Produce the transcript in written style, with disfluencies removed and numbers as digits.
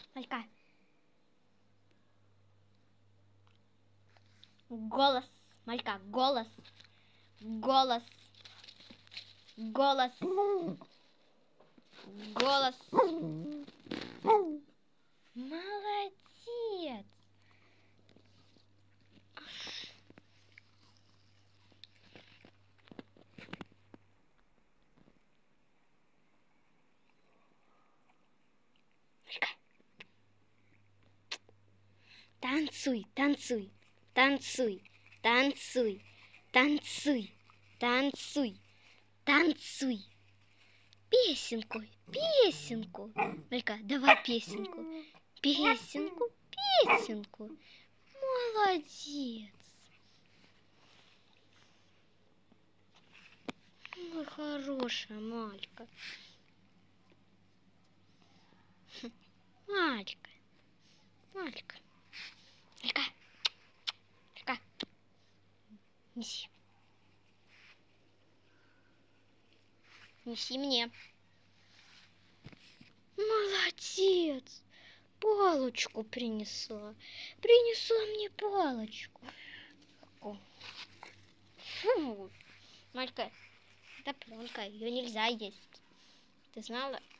Малька. Голос. Малька, голос. Голос. Голос. Голос. Молодец. Малька. Танцуй, танцуй, танцуй, танцуй, танцуй, танцуй, танцуй. Песенку, песенку. Малька, давай песенку. Песенку, песенку. Молодец. Ой, хорошая Малька. Малька. Малька. Малька. Малька. Неси. Неси мне. Молодец. Палочку принесла. Принесла мне палочку. Фу. Малька, это пленка, ее нельзя есть. Ты знала?